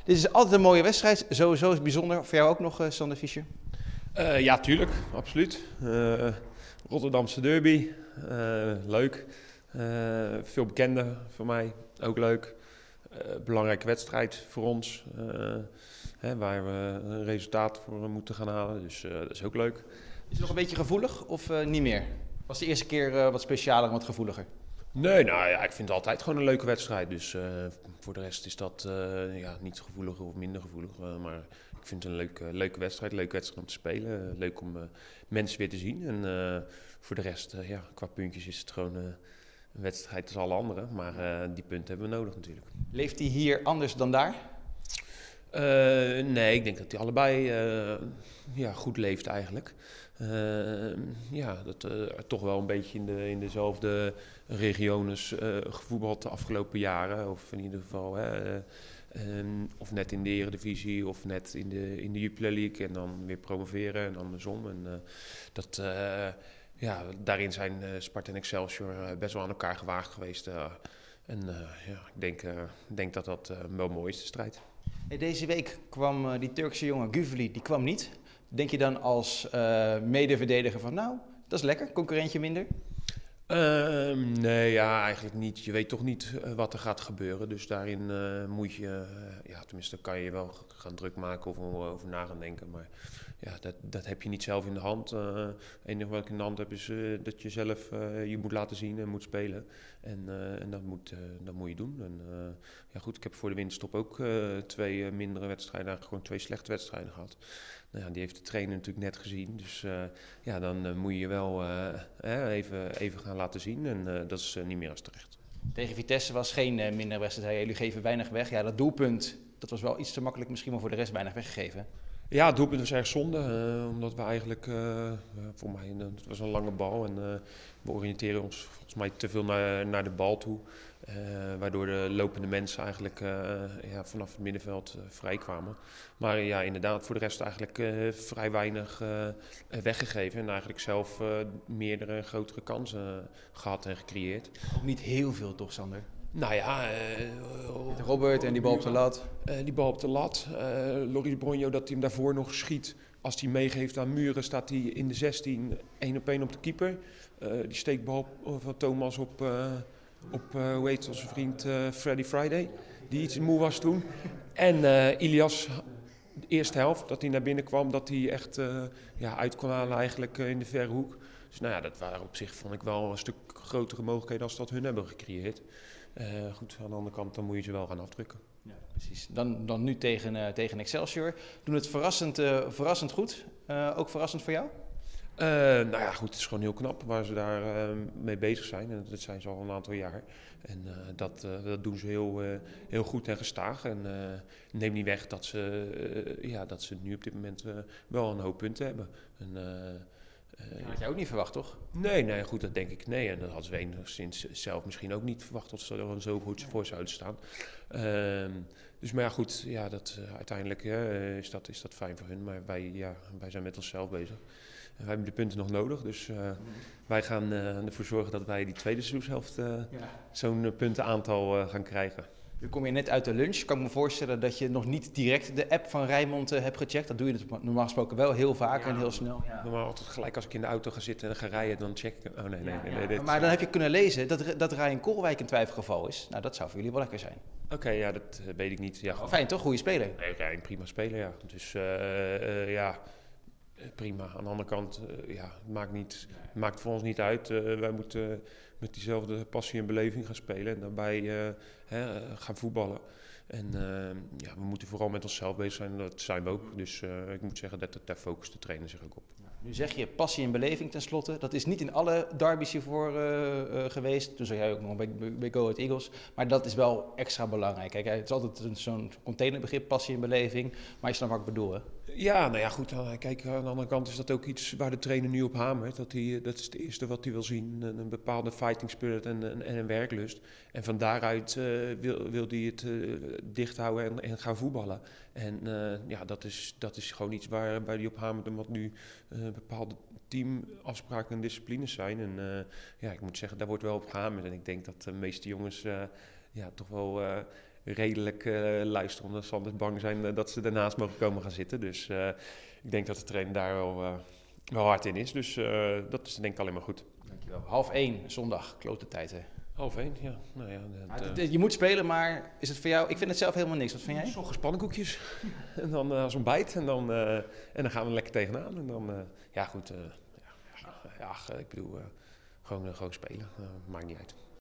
Dit is altijd een mooie wedstrijd. Sowieso is het bijzonder. Voor jou ook nog, Sander Fischer? Ja, tuurlijk, absoluut. Rotterdamse derby, leuk. Veel bekenden voor mij, ook leuk. Belangrijke wedstrijd voor ons, waar we een resultaat voor moeten gaan halen. Dus dat is ook leuk. Is het nog een beetje gevoelig of niet meer? Was de eerste keer wat specialer en wat gevoeliger? Nee, nou ja, ik vind het altijd gewoon een leuke wedstrijd. Dus voor de rest is dat niet gevoeliger of minder gevoelig. Maar ik vind het een leuke wedstrijd. Leuke wedstrijd om te spelen. Leuk om mensen weer te zien. En voor de rest, qua puntjes is het gewoon een wedstrijd als alle anderen. Maar die punten hebben we nodig natuurlijk. Leeft hij hier anders dan daar? Nee, ik denk dat hij allebei goed leeft eigenlijk. Dat toch wel een beetje in dezelfde regiones gevoetbald de afgelopen jaren. Of in ieder geval, of net in de Eredivisie of net in de Jupiler League en dan weer promoveren en andersom. En daarin zijn Sparta en Excelsior best wel aan elkaar gewaagd geweest. Ik denk dat dat wel mooi is, de strijd. Hey, deze week kwam die Turkse jongen Guveli, die kwam niet. Denk je dan als medeverdediger van nou, dat is lekker, concurrentje minder? Nee, ja, eigenlijk niet. Je weet toch niet wat er gaat gebeuren. Dus daarin moet je, tenminste kan je wel gaan druk maken of over na gaan denken. Maar ja, dat heb je niet zelf in de hand. Het enige wat ik in de hand heb is dat je zelf je moet laten zien en moet spelen. En dat moet je doen. En ik heb voor de winterstop ook 2 mindere wedstrijden, eigenlijk gewoon 2 slechte wedstrijden gehad. Nou ja, die heeft de trainer natuurlijk net gezien. Dus dan moet je wel even gaan laten zien. En dat is niet meer als terecht. Tegen Vitesse was geen mindere wedstrijd. Jullie geven weinig weg. Ja, dat doelpunt, dat was wel iets te makkelijk misschien, maar voor de rest weinig weggegeven. Ja, het doelpunt was erg zonde. Omdat we eigenlijk, voor mij, het was een lange bal. En we oriënteren ons volgens mij te veel naar de bal toe. Waardoor de lopende mensen eigenlijk vanaf het middenveld vrij kwamen. Maar ja, inderdaad, voor de rest eigenlijk vrij weinig weggegeven. En eigenlijk zelf meerdere grotere kansen gehad en gecreëerd. Ook niet heel veel toch, Sander? Nou ja, Robert en die bal op de lat. Die bal op de lat. Loris Bronjo, dat hij hem daarvoor nog schiet. Als hij meegeeft aan Muren, staat hij in de 16 1-op-1 op de keeper. Die steekbal van Thomas op hoe heet onze vriend Freddy Friday. Die iets moe was toen. En Ilias, de eerste helft, dat hij naar binnen kwam. Dat hij echt uit kon halen eigenlijk in de verre hoek. Dus nou ja, dat waren op zich, vond ik wel een stuk grotere mogelijkheden als dat hun hebben gecreëerd. Goed, aan de andere kant, dan moet je ze wel gaan afdrukken. Ja, precies. Dan nu tegen Excelsior. Doen het verrassend goed. Ook verrassend voor jou? Het is gewoon heel knap waar ze daar mee bezig zijn. En dat zijn ze al een aantal jaar. En dat doen ze heel goed en gestaag. En neem niet weg dat ze nu op dit moment wel een hoop punten hebben. En, dat had jij ook niet verwacht, toch? Nee, goed, dat denk ik. Nee, en dat hadden ze enigszins zelf misschien ook niet verwacht dat ze er dan zo goed voor zouden staan. Uiteindelijk is dat fijn voor hun. Maar wij zijn met onszelf bezig. Wij hebben de punten nog nodig, dus wij gaan ervoor zorgen dat wij die tweede seizoenshelft zo'n puntenaantal gaan krijgen. Nu kom je net uit de lunch. Kan ik me voorstellen dat je nog niet direct de app van Rijnmond hebt gecheckt. Dat doe je normaal gesproken wel heel vaak en heel snel. Ja. Normaal altijd gelijk als ik in de auto ga zitten en ga rijden, dan check ik. Oh nee. Maar dan heb je kunnen lezen dat Ryan Koolwijk een twijfelgeval is. Nou, dat zou voor jullie wel lekker zijn. Oké, dat weet ik niet. Ja, fijn toch? Goede speler. Nee, Ryan, prima speler, ja. Dus prima. Aan de andere kant, maakt voor ons niet uit. Wij moeten met diezelfde passie en beleving gaan spelen en daarbij gaan voetballen. En we moeten vooral met onszelf bezig zijn, dat zijn we ook. Dus ik moet zeggen dat daar focust de trainer zich ook op. Nu zeg je passie en beleving tenslotte. Dat is niet in alle derbies hiervoor geweest. Toen zei jij ook nog bij Go Ahead Eagles. Maar dat is wel extra belangrijk. Kijk, het is altijd zo'n containerbegrip, passie en beleving. Maar je snapt wat ik bedoel, hè? Ja, nou ja, goed. Kijk, aan de andere kant is dat ook iets waar de trainer nu op hamert. Dat is het eerste wat hij wil zien. Een bepaalde fighting spirit en een werklust. En van daaruit wil hij het dicht houden en gaan voetballen. En dat is gewoon iets waar hij op hamert en wat nu bepaalde teamafspraken en disciplines zijn. En ik moet zeggen, daar wordt wel op gehamerd. En ik denk dat de meeste jongens ja, toch wel redelijk luisteren. Omdat ze anders bang zijn dat ze daarnaast mogen komen gaan zitten. Dus ik denk dat de trainer daar wel hard in is. Dus dat is denk ik alleen maar goed. Dankjewel. 12:30 zondag, klote tijd hè. 12:30, ja. Nou ja, Je moet spelen, maar is het voor jou... Ik vind het zelf helemaal niks. Wat vind jij? Sommige pannenkoekjes. En dan als ontbijt. En dan gaan we lekker tegenaan. En dan, ja goed. Ik bedoel, gewoon spelen. Maakt niet uit.